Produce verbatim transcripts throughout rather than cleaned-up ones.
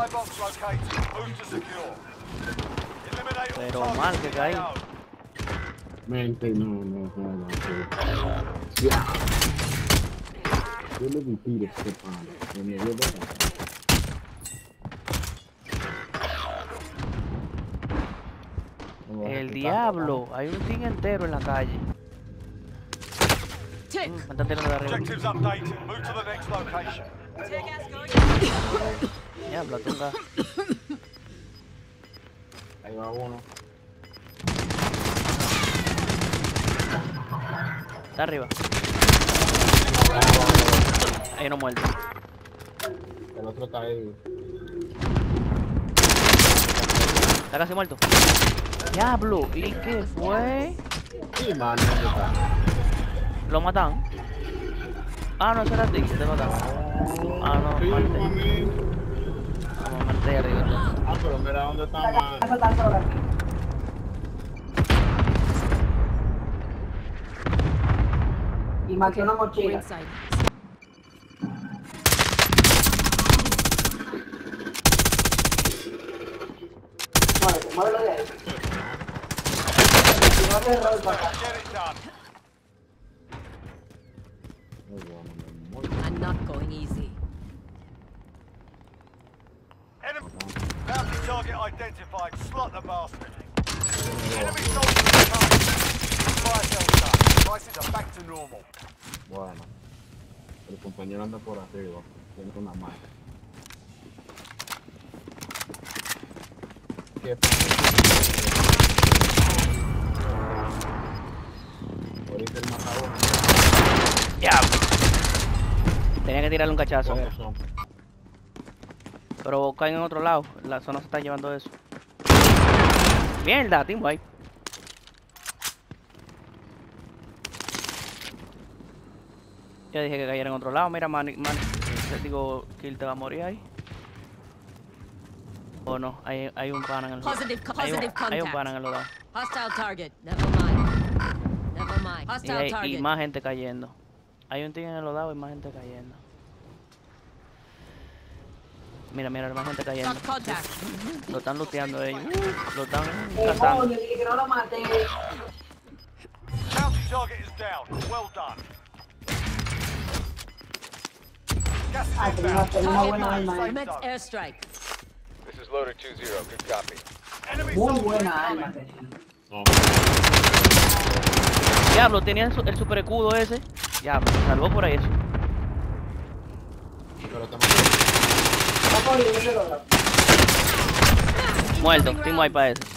Pero mal que caí. Mente, no, no, no, no. Ya. Yo le di tiro a este pan. Me dio de acá. El diablo, hay un team entero en la calle. Mm, me están tirando de arriba. Diablo, tunga. Ahí va uno. Está arriba. Ahí no muerto. El otro está ahí. Está casi muerto. Diablo, ¿y qué fue? Sí, man, ¿dónde está? ¿Lo matan? Ah, no, ese era ti, te mataron. Ah, no, Sí, Marte. mami. Vamos, Marte arriba. Ah, pero mira dónde está, man. Y más que una mochila. Muévelo, muévelo de ahí. Si no te rol para acá. Muy bueno, muy I'm not going easy. Bounty target identified. Slot the bastard. Enemy soldiers in target. Fire sales done. Prices are back to normal. bueno. El compañero anda por arriba. Tiene una marca. ¿Qué pasa? Ahorita el matador. Diablo. Tenía que tirarle un cachazo. ¿Cuántos Era. son? Pero caen en otro lado. La zona se está llevando eso. Mierda, team wipe. Ya dije que cayera en otro lado. Mira, man, man. Te digo, Kill te va a morir ahí. O no, hay, hay un pana en el Positive, hay un, positive hay un contact. pana en el lugar. Hostile target. Never mind. Never mind. Y, Hostile hay, y target. más gente cayendo. Hay un team en el lodado y más gente cayendo. Mira, mira, hay más gente cayendo. Got contact. Lo están looteando ellos. Lo están Eh, cazando. coño, dije que no lo maté. Bounty target is down. Well done. Gas is Ah, tengo una, inbound. tengo una buena arma, eh. Commence airstrike. This is loader two zero. Good copy. Enemy Muy soldiers buena incoming. arma tenía. No. Diablo, tenía el, su- el super escudo ese. Diablo, se salvó por ahí eso. Pero te mató. Está corriendo ese lado. Muerto, team wipe para ese.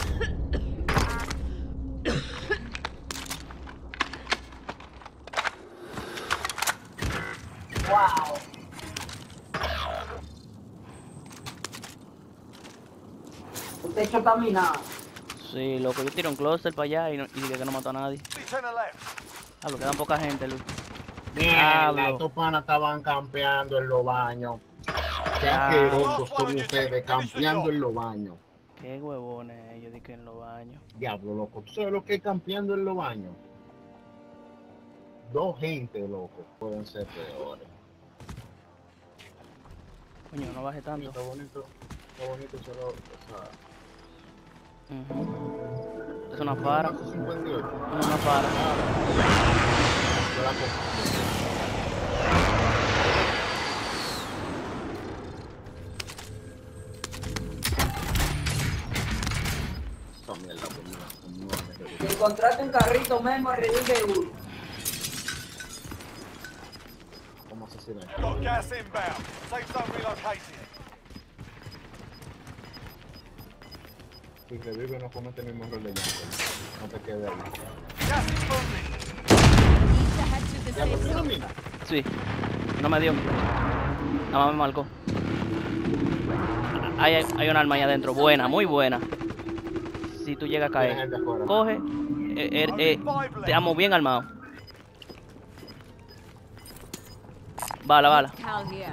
Wow. El techo está minado. Sí, loco, yo tiré un cluster para allá y, no, y dije que no mató a nadie. Ten left. Ah, lo quedan poca gente, Luis. Mierda, Diablo. estos panas estaban campeando en los baños. Qué Diablo. asquerosos son ustedes, campeando en los baños. Qué huevones, yo dije en los baños. Diablo, loco. ¿Tú sabes lo que es campeando en los baños? Dos gente, loco, pueden ser peores. Coño, no baje tanto. Está bonito, está bonito solo, o sea... Ujú. Es una para. cincuenta y ocho. Una para. Yo la compro. Esta mierda conmigo, conmigo, Si encontraste un carrito mismo, revive uno. ¿cómo asesinar? Got gas inbound. Safe zone relocated. Si revive no comete el mismo error de llanto. No te quedes ahí. Gas is moving. Need to head to the Ya, safe ¿por qué no zone. mira? Sí. No me dio. Nada más me marcó. Hay, hay, hay un arma ahí adentro. Buena, muy buena. Si tú llegas a Tiene caer, gente afuera. coge. Eh, eh, eh, te amo bien armado. Bala, bala. Cal here.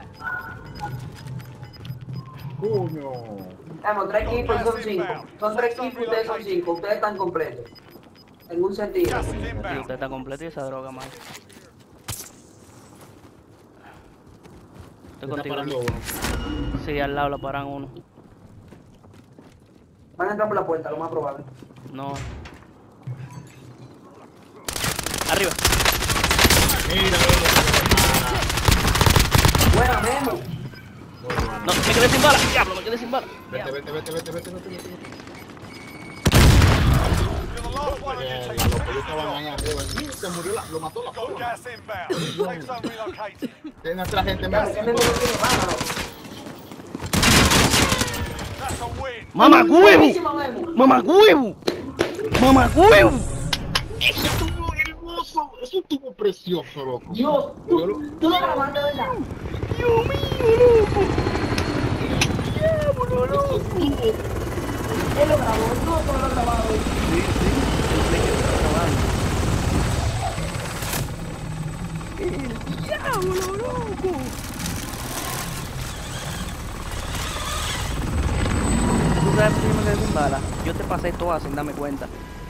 Coño. Vamos, tres equipos son cinco. Son tres equipos, ustedes son cinco. Ustedes están completos. En un sentido. Gas is Sí, inbound. usted está completo y esa droga más. Estoy Está contigo. parando uno. Sí, al lado lo paran uno. Van a entrar por la puerta, lo más probable. No. Arriba. Mira, Buena, Memo. No, me quedé sin bala. Diablo, me quedé sin bala. vete, vete, vete, vete, vete, vete, vete. You're the last one on your Eh, team. Los pollos Finish the estaban job. ahí arriba. Sí, se murió, la, lo mató la Got pola. gas inbound. Safe zone relocated. Tiene nuestra gente Ya, más. ese Memo no tiene bala, ¿no? That's a win. ¡Mamá huevo! Buenísimo, Memo. ¡Mamá huevo! ¡Mamá huevo! Eso estuvo hermoso. Eso estuvo precioso, loco. Dios, Yo lo- tú, tú lo grabaste, ¿verdad? ¡Dios mío, loco! ¡Diablo, loco! Él lo grabó, no, todo lo grabado. Sí, sí, yo sé que está grabando. ¡El diablo, loco! ¿Tú sabes por qué me quedé sin bala? Yo te pasé todas sin darme cuenta.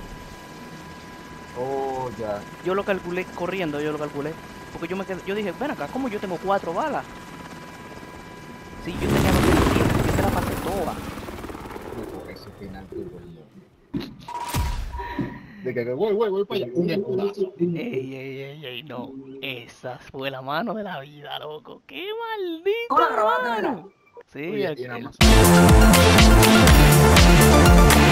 Oh, ya. Yo lo calculé corriendo, yo lo calculé. Porque yo me quedé, yo dije, ven acá, ¿cómo yo tengo cuatro balas? Sí, yo tenía dos yo te la pasé todas. Loco, ese final tuvo yo. De que voy, voy, voy para allá. Un escudazo. Ey, ey, ey, ey, no. Esa fue la mano de la vida, loco. ¡Qué maldito! ¿Tú la grabaste, verdad? Sí, Oye, el- y nada el- más.